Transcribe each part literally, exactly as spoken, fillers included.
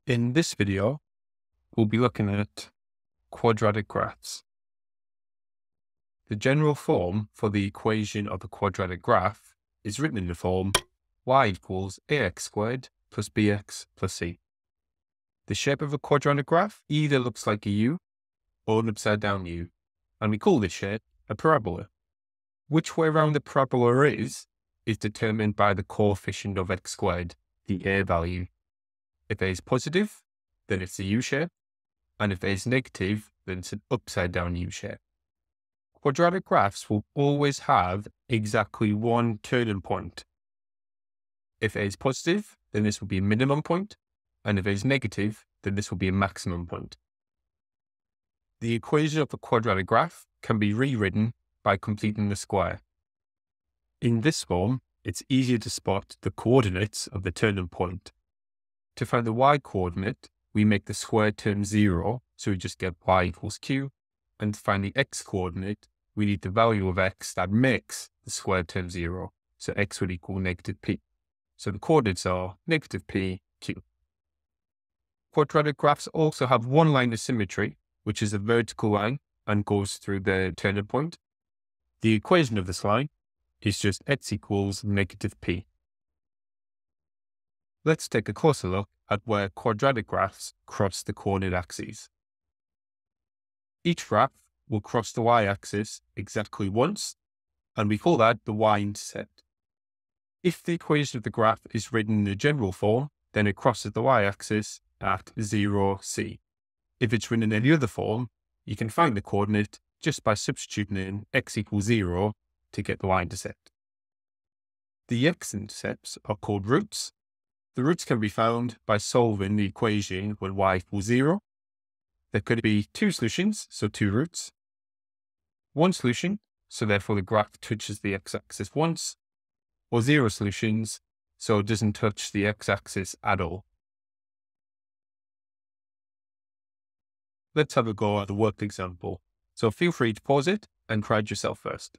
In this video, we'll be looking at quadratic graphs. The general form for the equation of a quadratic graph is written in the form y equals ax squared plus bx plus c. The shape of a quadratic graph either looks like a U or an upside down U, and we call this shape a parabola. Which way around the parabola is, is determined by the coefficient of x squared, the a value. If a is positive, then it's a U shape, and if a is negative, then it's an upside down U shape. Quadratic graphs will always have exactly one turning point. If a is positive, then this will be a minimum point, and if a is negative, then this will be a maximum point. The equation of a quadratic graph can be rewritten by completing the square. In this form, it's easier to spot the coordinates of the turning point. To find the y-coordinate, we make the square term zero, so we just get y equals q. And to find the x-coordinate, we need the value of x that makes the square term zero, so x would equal negative p. So the coordinates are negative p, q. Quadratic graphs also have one line of symmetry, which is a vertical line and goes through the turning point. The equation of this line is just x equals negative p. Let's take a closer look at where quadratic graphs cross the coordinate axes. Each graph will cross the y-axis exactly once, and we call that the y-intercept. If the equation of the graph is written in the general form, then it crosses the y-axis at zero, c. If it's written in any other form, you can find the coordinate just by substituting in x equals zero to get the y-intercept. The x-intercepts are called roots. The roots can be found by solving the equation when y equals zero. There could be two solutions, so two roots. One solution, so therefore the graph touches the x-axis once, or zero solutions, so it doesn't touch the x-axis at all. Let's have a go at the worked example. So feel free to pause it and try it yourself first.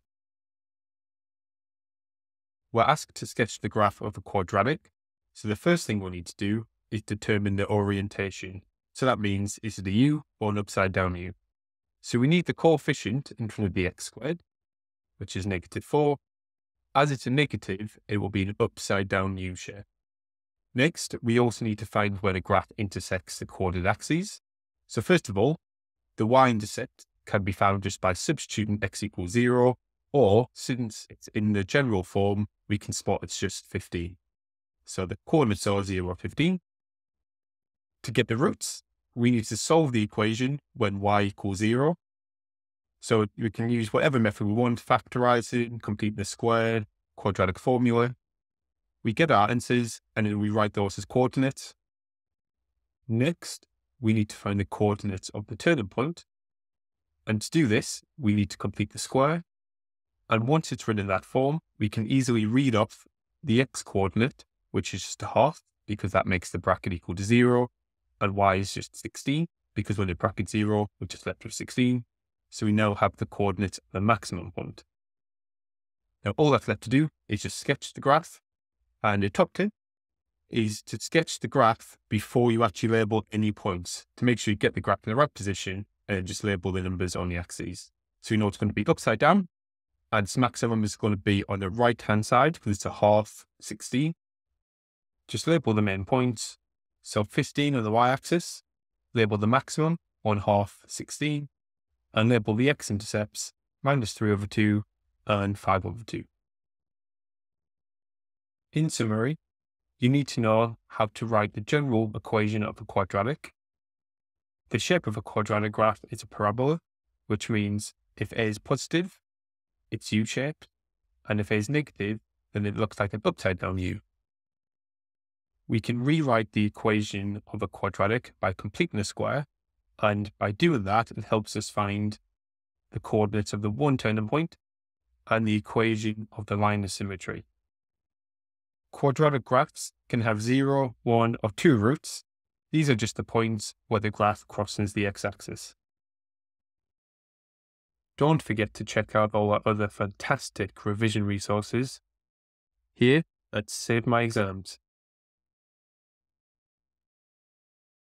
We're asked to sketch the graph of a quadratic. So the first thing we'll need to do is determine the orientation. So that means, is it a U or an upside down U? So we need the coefficient in front of the x squared, which is negative four. As it's a negative, it will be an upside down U shape. Next, we also need to find where the graph intersects the coordinate axes. So first of all, the y-intercept can be found just by substituting x equals zero, or since it's in the general form, we can spot it's just fifteen. So the coordinates are zero, fifteen. To get the roots, we need to solve the equation when y equals zero. So we can use whatever method we want, factorizing, complete the square, quadratic formula. We get our answers, and then we write those as coordinates. Next, we need to find the coordinates of the turning point. And to do this, we need to complete the square. And once it's written in that form, we can easily read off the x-coordinate, which is just a half, because that makes the bracket equal to zero, and y is just sixteen, because when the bracket's zero, we're just left with sixteen. So we now have the coordinates of the maximum point. Now all that's left to do is just sketch the graph, and the top tip is to sketch the graph before you actually label any points, to make sure you get the graph in the right position, and just label the numbers on the axes. So you know it's going to be upside down, and its maximum is going to be on the right-hand side, because it's a half, sixteen. Just label the main points. So fifteen on the y-axis, label the maximum on half, sixteen, and label the x-intercepts, minus three over two and five over two. In summary, you need to know how to write the general equation of a quadratic. The shape of a quadratic graph is a parabola, which means if a is positive, it's U-shaped, and if a is negative, then it looks like an upside down U. We can rewrite the equation of a quadratic by completing a square, and by doing that, it helps us find the coordinates of the one turning point and the equation of the line of symmetry. Quadratic graphs can have zero, one, or two roots. These are just the points where the graph crosses the x-axis. Don't forget to check out all our other fantastic revision resources here at Save My Exams.